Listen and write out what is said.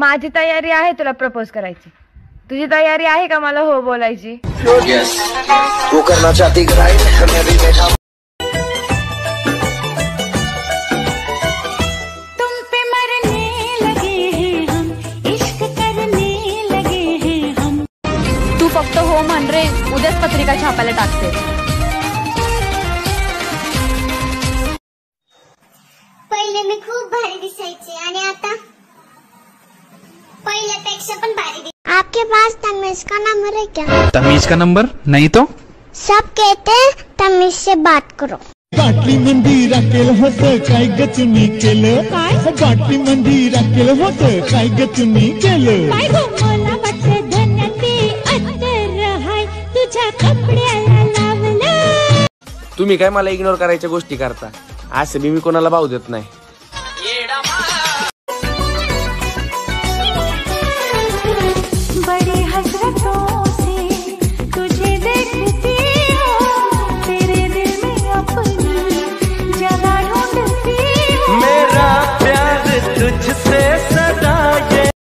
माझी तयारी आहे तुला प्रपोज करायची. तुझी तयारी आहे का मला हो बोलायची? यस, वो करना चाहती राइट, मैं भी बैठा. तुम पे मरने लगे हैं हम, इश्क करने लगे हैं हम. तू फक्त हो म्हण रे, उद्याच पत्रिका छापायला टाकते. पहिले मी खूप भारी दिसायचे आणि आता पहिल्यापेक्षा पण भारी. आपके पास तमीज का नंबर है क्या? तमीज का नंबर नहीं तो सब कहते हैं तमीज से बात करो. बाटली मंदिर राखेल होतं काय गचुनी केलं, बाटली मंदिर राखेल होतं काय गचुनी केलं. काय गो मला वाटतं धनते अंतर हाय तुझ्या कपड्याला लावलं. तुम्ही काय मला इग्नोर करायच्या गोष्टी करता? असं मी कोणाला भाव देत नाही.